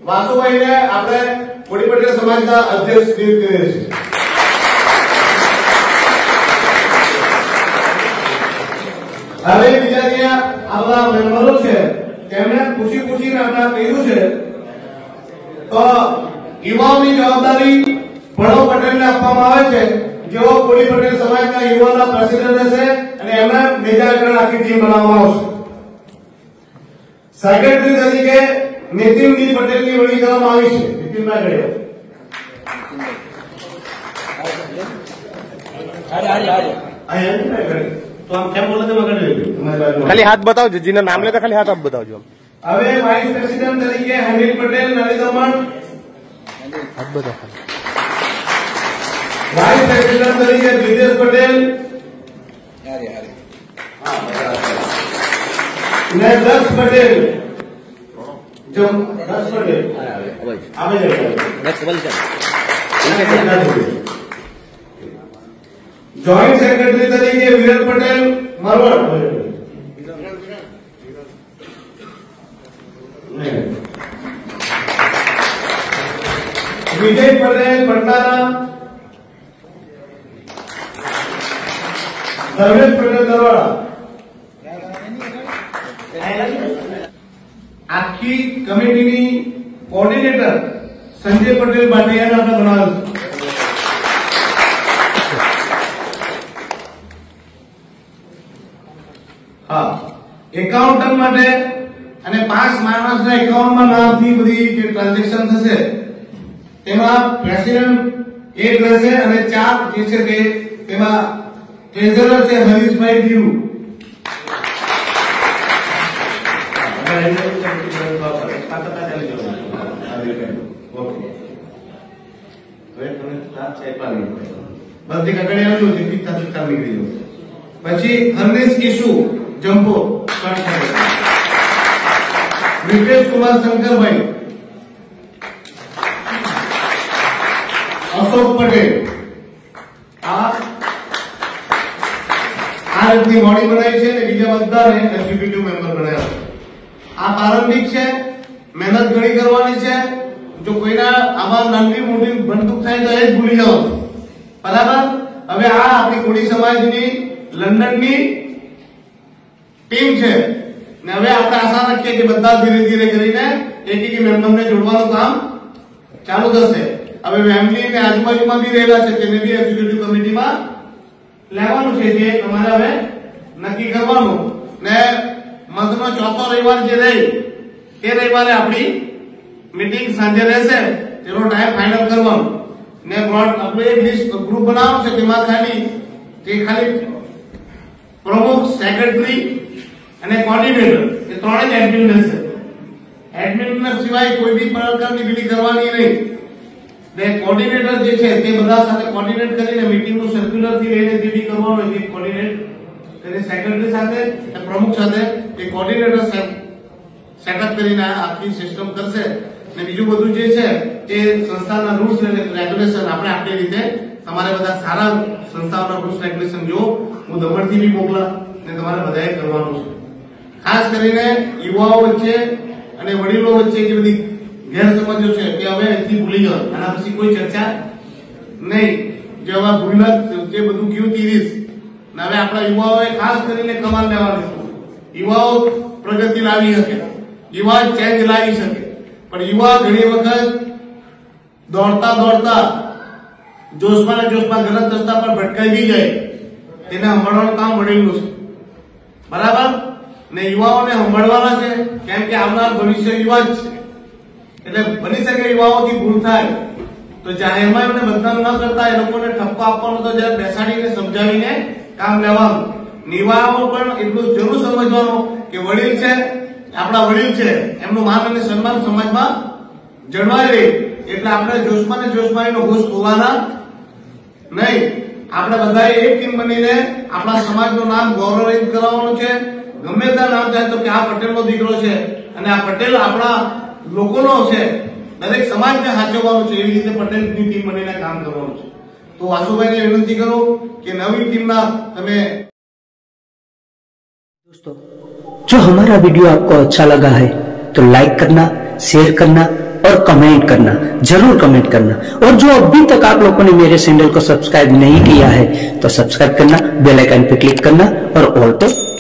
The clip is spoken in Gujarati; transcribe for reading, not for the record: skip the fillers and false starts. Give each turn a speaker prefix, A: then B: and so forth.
A: વાસુભાઈને આપણે કોળી પટેલ સમાજના અધ્યક્ષ નિયુક્ત કરીએ છીએ. હવે બીજા જે આપણા મેમ્બરો છે તેમને પૂછીને આપણે કહ્યું છે તો યુવાઓની જવાબદારી ભણો પટેલને આપવામાં આવે છે, જેઓ કોળી પટેલ સમાજના યુવાના પ્રેસિડેન્ટ હશે અને એમને મેજર આગળ આખી ટીમ બનાવવામાં આવશે. સેક્રેટરી તરીકે નીતિન ડી પટેલની વરણી કરવામાં આવી છે. નીતિનભાઈ ગયો તો આમ કેમ બોલે તમે
B: ખાલી હાથ બતાવજો, જેના નામ લેતા ખાલી હાથ આપ બતાવજો.
A: હવે વાઇસ પ્રેસિડેન્ટ તરીકે હમીદ પટેલ નરેન્દ્રમણ,
B: હાથ બતાવો.
A: વાઇસ પ્રેસિડેન્ટ તરીકે બ્રિજેશ પટેલ ને દક્ષ પટેલ. દક્ષ પટેલ જોઈન્ટ સેક્રેટરી તરીકે વિરલ પટેલ મારવાડ. વિજય પટેલ ભંડારા, ધર્મેશ પટેલ દરવાડા. આખી કમિટીની કોર્ડિનેટર સંજય પટેલ બાટિયાને આપણે બનાવ્યું. હા, એકાઉન્ટન્ટ માટે અને 5 માણસના એકાઉન્ટમાં નામથી બધી જે ટ્રાન્ઝેક્શન થશે તેમાં પ્રેસિડેન્ટ એક રહેશે અને 4 જે છે તે તેમાં ટ્રેઝરર છે હરીશભાઈ દીરુ. બધી કકડિયા જો દીપિકા તત્કાલ નીકળી ગયો. પછી હરનેશ ઈસુ જંપો, વિપેશ કુમાર શંકરભાઈ, અશોક પટેલ. આ રીતની બોડી બનાવી છે અને બીજા બધાને એક્ઝિક્યુટિવ મેમ્બર બનાવ્યા. આ પ્રારંભિક છે, મહેનત ઘણી કરવાની છે. જો કોઈના આમાં નાની મોટી બંદૂક થાય તો એ જ ભૂલી જાઓ, બરાબર. હવે આ આપણી કોળી સમાજની લંડનની ટીમ છે ને હવે આપણે આશા રાખીએ કે બધા ધીરે ધીરે કરીને એક મેમ્બરને જોડવાનું કામ ચાલુ થશે. હવે ફેમિલી ને આજુબાજુમાં બી રહેલા છે તેને બી એક્ઝિક્યુટિવ કમિટીમાં લેવાનું છે, જે તમારે હવે નક્કી કરવાનું. ને મંથનો ચોથો રવિવાર જે રહી તે રવિવારે આપણી મીટિંગ સાંજે રહેશે, તેનો ટાઈમ ફાઇનલ કરવાનો. ને આપણે એક લિસ્ટ ગ્રુપ બનાવવાનું છે, તેમાં ખાલી પ્રમુખ, સેક્રેટરી અને કોર્ડિનેટર એ ત્રણે જ એડમિન રહેશે. એડમિન સિવાય કોઈ બી પ્રકારની મીટિંગ કરવાની નહીં. ને કોર્ડિનેટર જે છે તે બધા સાથે કોર્ડિનેટ કરીને મીટિંગનું સર્ક્યુલર થી લઈને જે બી કરવાનું હોય તે કોર્ડિનેટ કરીને સેક્રેટરી સાથે અને પ્રમુખ સાથે એ કોર્ડિનેટર સેટઅપ કરીને આખી સિસ્ટમ કરશે. ને બીજું બધું જે છે તે સંસ્થાના રૂલ્સ અને રેગ્યુલેશન આપણે આપણી રીતે તમારે બધા સારા સંસ્થાઓના રૂલ્સ રેગ્યુલેશન જો હું દમણથી બી મોકલા ને તમારે બધાએ કરવાનું છે. ખાસ કરીને યુવાઓ વચ્ચે અને વડીલો વચ્ચે જે બધી ગેરસમજો છે તે હવે અહીંથી ભૂલી જાઓ. આના પછી કોઈ ચર્ચા નહીં. જે હવે ભૂલત જે બધું ગયું તીરીસ ને હવે આપણા યુવાઓએ ખાસ કરીને કમાલ લેવાની. યુવાઓ પ્રગતિ લાવી શકે, યુવા ચેન્જ લાવી શકે, પણ યુવા ઘણી વખત દોડતા જોશમાં ને જોશમાં ગલત રસ્તા પર ભટકાઈ બી જાય. તેને સંભાળવાનું કામ વડીલનું છે, બરાબર. ને યુવાઓને સંભાળવાના છે, કેમ કે આવનાર ભવિષ્ય યુવા જ છે. એટલે બની શકે યુવાઓથી ભૂલ થાય તો જાહેરમાં એમને બદનામ ન કરતા એ લોકોને ઠપકો આપવાનો તો જરા બેસાડીને સમજાવીને કામ લેવાનું. યુવાઓ પણ એટલું જરૂર સમજવાનું કે વડીલ છે, આપણા વડીલ છે, એમનું માન અને સન્માન સમાજમાં જળવાઈ રહે. એટલે આપણે જોશમાં ને જોશમાં એનો હોશ ખોવાના નહીં. આપણે બધાએ એક ટીમ બનીને આપણા સમાજનું નામ ગૌરવિત કરાવવાનું છે. ગમે ત્યાં નામ થાય તો કે આ પટેલનો દીકરો છે અને આ પટેલ આપણા લોકોનો છે, દરેક સમાજને સાચવવાનું છે. એવી રીતે પટેલની ટીમ બનીને કામ કરવાનું છે. तो वासुभाई ने विनती करो कि नवी टीम ना तमे।
C: दोस्तों जो हमारा वीडियो आपको अच्छा लगा है तो लाइक करना, शेयर करना और कमेंट करना, जरूर कमेंट करना। और जो अभी तक आप लोगों ने मेरे चैनल को सब्सक्राइब नहीं किया है तो सब्सक्राइब करना, बेल आइकन पे क्लिक करना और ऑल पे